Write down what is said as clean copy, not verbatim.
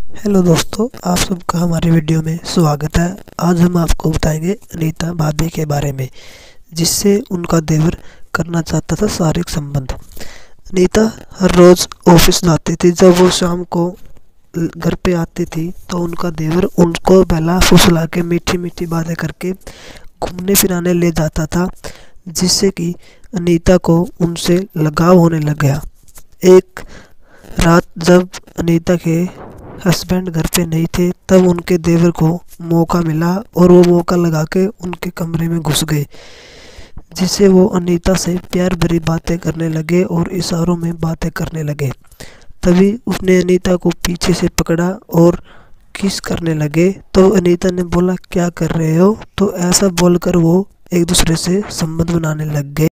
Hello दोस्तों, आप सबका हमारे वीडियो में स्वागत है। आज हम आपको बताएंगे अनीता भाभी के बारे में, जिससे उनका देवर करना चाहता था शारीरिक संबंध। अनीता हर रोज़ ऑफिस जाती थी। जब वो शाम को घर पे आती थी तो उनका देवर उनको बहला फुसला के मीठी मीठी बातें करके घूमने फिराने ले जाता था, जिससे कि अनीता को उनसे लगाव होने लग गया। एक रात जब अनीता के हस्बैंड घर पे नहीं थे, तब उनके देवर को मौका मिला और वो मौका लगा के उनके कमरे में घुस गए, जिससे वो अनीता से प्यार भरी बातें करने लगे और इशारों में बातें करने लगे। तभी उसने अनीता को पीछे से पकड़ा और किस करने लगे। तो अनीता ने बोला, क्या कर रहे हो? तो ऐसा बोलकर वो एक दूसरे से संबंध बनाने लग गए।